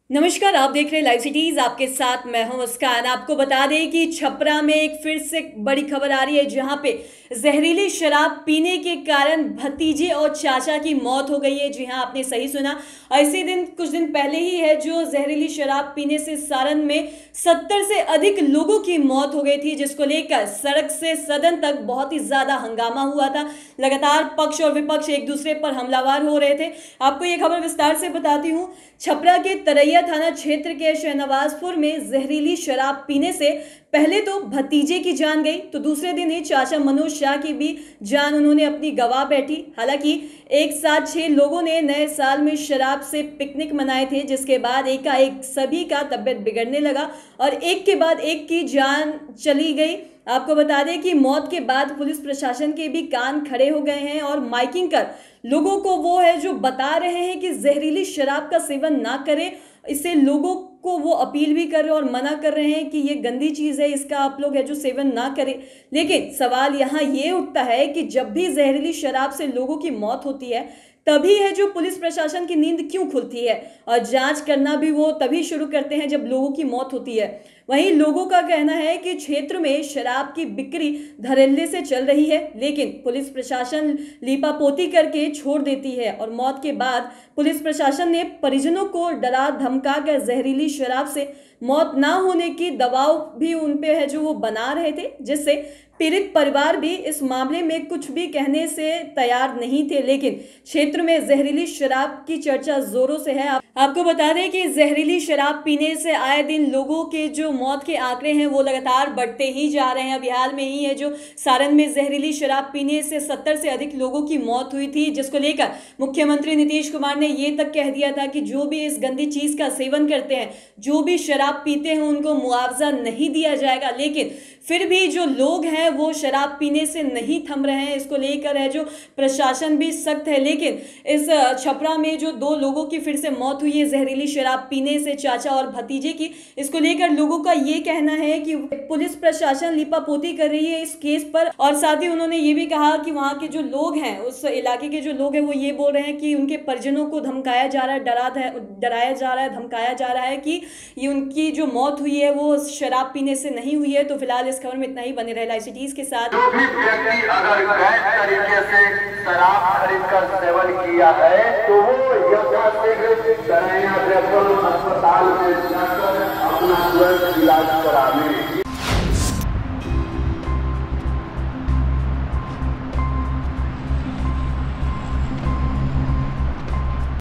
नमस्कार, आप देख रहे हैं लाइव सिटीज। आपके साथ मैं हूं मुस्कान। आपको बता दें कि छपरा में एक फिर से बड़ी खबर आ रही है, जहां पे जहरीली शराब पीने के कारण भतीजे और चाचा की मौत हो गई है। जी हां, आपने सही सुना। इसी दिन कुछ दिन पहले ही है जो जहरीली शराब पीने से सारण में 70 से अधिक लोगों की मौत हो गई थी, जिसको लेकर सड़क से सदन तक बहुत ही ज्यादा हंगामा हुआ था। लगातार पक्ष और विपक्ष एक दूसरे पर हमलावर हो रहे थे। आपको ये खबर विस्तार से बताती हूँ। छपरा के तरैया थाना क्षेत्र के शहनवाजपुर में जहरीली शराब पीने से पहले तो भतीजे की जान गई, तो दूसरे दिन ही चाचा मनोज शाह की भी जान उन्होंने अपनी गंवा बैठी। हालांकि एक साथ 6 लोगों ने नए साल में शराब से पिकनिक मनाए थे, जिसके बाद एकाएक सभी का तबीयत बिगड़ने लगा और एक के बाद एक की जान चली गई। आपको बता दें कि मौत के बाद पुलिस प्रशासन के भी कान खड़े हो गए हैं और माइकिंग कर लोगों को वो है जो बता रहे हैं कि जहरीली शराब का सेवन ना करें। इससे लोगों को वो अपील भी कर रहे हैं और मना कर रहे हैं कि ये गंदी चीज़ है, इसका आप लोग है जो सेवन ना करें। लेकिन सवाल यहाँ ये उठता है कि जब भी जहरीली शराब से लोगों की मौत होती है, तभी है जो पुलिस प्रशासन की नींद क्यों खुलती है और जांच करना भी वो तभी शुरू करते हैं जब लोगों की मौत होती है। वहीं लोगों का कहना है कि क्षेत्र में शराब की बिक्री धड़ल्ले से चल रही है, लेकिन पुलिस प्रशासन लीपापोती करके छोड़ देती है और मौत के बाद पुलिस प्रशासन ने परिजनों को डरा धमका कर जहरीली शराब से मौत ना होने की दबाव भी उन पे है जो वो बना रहे थे, जिससे पीड़ित परिवार भी इस मामले में कुछ भी कहने से तैयार नहीं थे। लेकिन क्षेत्र में जहरीली शराब की चर्चा जोरों से है। आपको बता दें कि जहरीली शराब पीने से आए दिन लोगों के जो मौत के आंकड़े हैं वो लगातार बढ़ते ही जा रहे हैं। अभी हाल में ही है जो सारण में जहरीली शराब पीने से 70 से अधिक लोगों की मौत हुई थी, जिसको लेकर मुख्यमंत्री नीतीश कुमार ने ये तक कह दिया था कि जो भी इस गंदी चीज का सेवन करते हैं, जो भी शराब पीते हैं, उनको मुआवजा नहीं दिया जाएगा। लेकिन फिर भी जो लोग हैं वो शराब पीने से नहीं थम रहे हैं। इसको लेकर है जो प्रशासन भी सख्त है। लेकिन इस छपरा में जो 2 लोगों की फिर से मौत हुई है जहरीली शराब पीने से, चाचा और भतीजे की, इसको लेकर लोगों का ये कहना है कि पुलिस प्रशासन लिपापोती कर रही है इस केस पर। और साथ ही उन्होंने ये भी कहा कि वहाँ के जो लोग हैं, उस इलाके के जो लोग हैं, वो ये बोल रहे हैं कि उनके परिजनों को धमकाया जा रहा है, डराया जा रहा है, धमकाया जा रहा है कि ये उनकी जो मौत हुई है वो शराब पीने से नहीं हुई है। तो फिलहाल इस खबर में इतना ही। बने रहे लाइव सिटीज के साथ। जो भी व्यक्ति अगर गैर तरीके से शराब खरीद कर सेवन किया है तो वो यथाशीघ्र तरैया रेफरल अस्पताल में जाकर अपना तुरंत इलाज करावे।